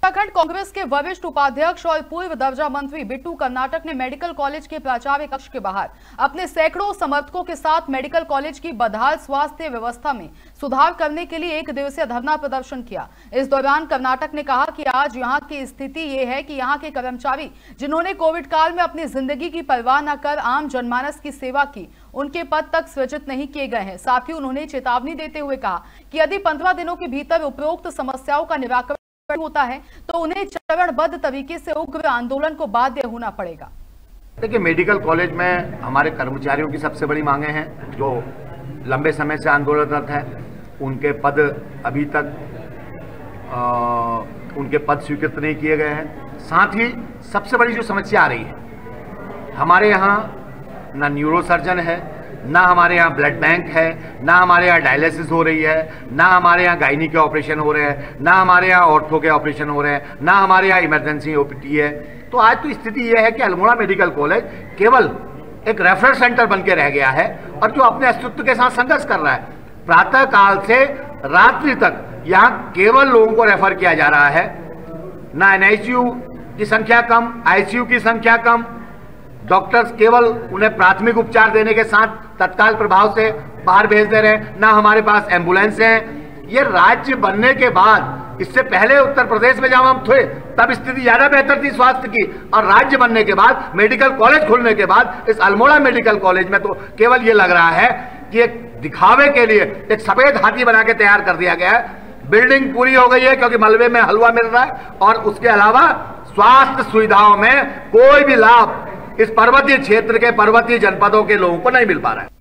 उत्तराखंड कांग्रेस के वरिष्ठ उपाध्यक्ष और पूर्व दर्जा मंत्री बिट्टू कर्नाटक ने मेडिकल कॉलेज के प्राचार्य कक्ष के बाहर अपने सैकड़ों समर्थकों के साथ मेडिकल कॉलेज की बदहाल स्वास्थ्य व्यवस्था में सुधार करने के लिए 1 दिवसीय धरना प्रदर्शन किया। इस दौरान कर्नाटक ने कहा कि आज यहां की स्थिति ये है कि यहां के कर्मचारी जिन्होंने कोविड काल में अपनी जिंदगी की परवाह न कर आम जनमानस की सेवा की, उनके पद तक सृजित नहीं किए गए हैं। साथ ही उन्होंने चेतावनी देते हुए कहा कि यदि 15 दिनों के भीतर उपरोक्त समस्याओं का निराकरण होता है तो उन्हें चरणबद्ध तरीके से उग्र आंदोलन को बाध्य होना पड़ेगा। देखिए, मेडिकल कॉलेज में हमारे कर्मचारियों की सबसे बड़ी मांगे हैं जो लंबे समय से आंदोलनरत है। उनके पद अभी तक उनके पद स्वीकृत नहीं किए गए हैं। साथ ही सबसे बड़ी जो समस्या आ रही है, हमारे यहाँ ना न्यूरो सर्जन है, ना हमारे यहाँ ब्लड बैंक है, ना हमारे यहाँ डायलिसिस हो रही है, ना हमारे यहाँ गायनी के ऑपरेशन हो रहे हैं, ना हमारे यहाँ ऑर्थो के ऑपरेशन हो रहे हैं, ना हमारे यहाँ इमरजेंसी ओपीडी है। तो आज तो स्थिति यह है कि अल्मोड़ा मेडिकल कॉलेज केवल एक रेफरल सेंटर बन के रह गया है और जो अपने अस्तित्व के साथ संघर्ष कर रहा है। प्रातः काल से रात्रि तक यहाँ केवल लोगों को रेफर किया जा रहा है। ना एनआईसीयू की संख्या कम, आईसीयू की संख्या कम, डॉक्टर्स केवल उन्हें प्राथमिक उपचार देने के साथ तत्काल प्रभाव से बाहर भेज दे रहे हैं, ना हमारे पास एम्बुलेंस हैं। ये राज्य बनने के बाद, इससे पहले उत्तर प्रदेश में जब हम थे तब स्थिति ज्यादा बेहतर थी स्वास्थ्य की, और राज्य बनने के बाद, मेडिकल कॉलेज खुलने के बाद इस अल्मोड़ा मेडिकल कॉलेज में तो केवल ये लग रहा है कि एक दिखावे के लिए एक सफेद हाथी बना के तैयार कर दिया गया है। बिल्डिंग पूरी हो गई है क्योंकि मलबे में हलवा मिल रहा है, और उसके अलावा स्वास्थ्य सुविधाओं में कोई भी लाभ इस पर्वतीय क्षेत्र के पर्वतीय जनपदों के लोगों को नहीं मिल पा रहा है।